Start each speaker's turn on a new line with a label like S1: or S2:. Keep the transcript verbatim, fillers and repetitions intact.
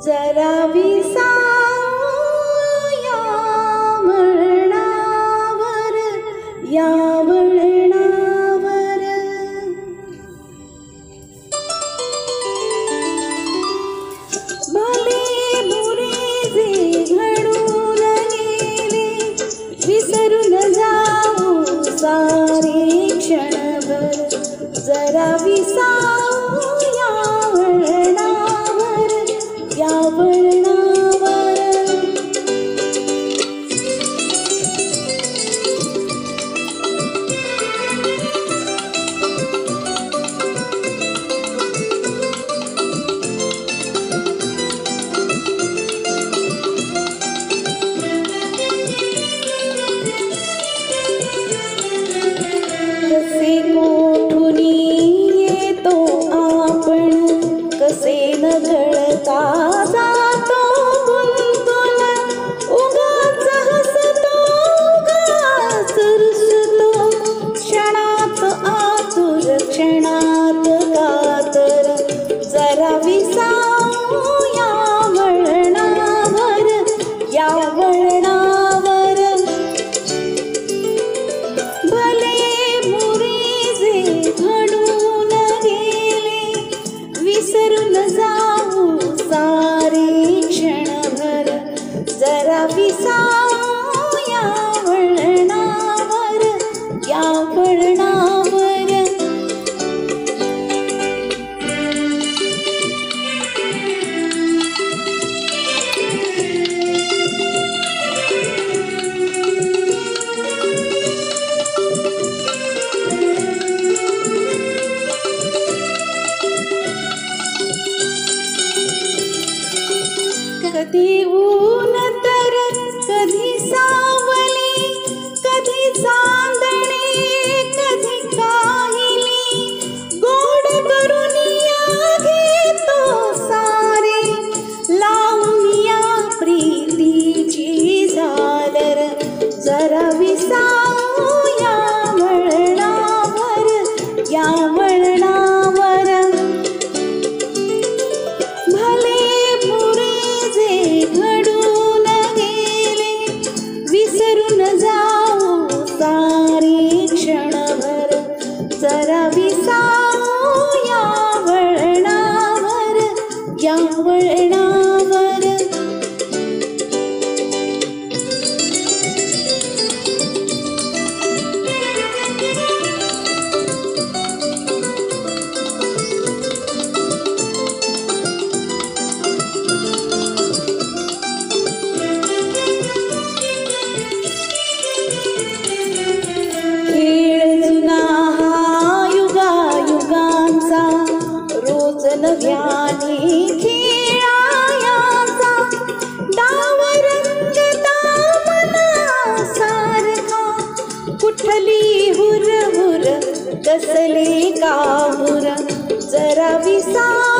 S1: जरा विसावू या वळणावर, या वळणावर. भले बुरे जे घडून गेले विसरून जाऊ सारे क्षणभर. जरा विसावू या वळणावर, या वळणावर. कसे कोठुनी येतो आपण, कसे नकळता जातो गुंतून. उगाच हसतो, उगाच रुसतो, क्षणात आतुर, क्षणात कातर. जरा विसावू या वळणावर, या वळणावर. भले बुरे जे घडून गेले विसरून जाऊ सारे क्षणभर. जरा विसावू या वळणावर, या वळणावर. कधी ऊन तर कधी सावली, कधी चांदणे कधी काहिली. गोड करून या घेतो सारे, लावून या प्रीतीची झालर. जरा विसावू या वळणावर, या वळणावर. भले बुरे जे घडून गेले विसरून जाऊ सारे क्षणभर. जरा विसावू या वळणावर, या वळणावर. खेळ जुना हा युगायुगांचा, रोज नव्याने खेळायाचा. डाव रंगता मनासारखा, कुठली हुरहुर कसले काहुर. जरा विसा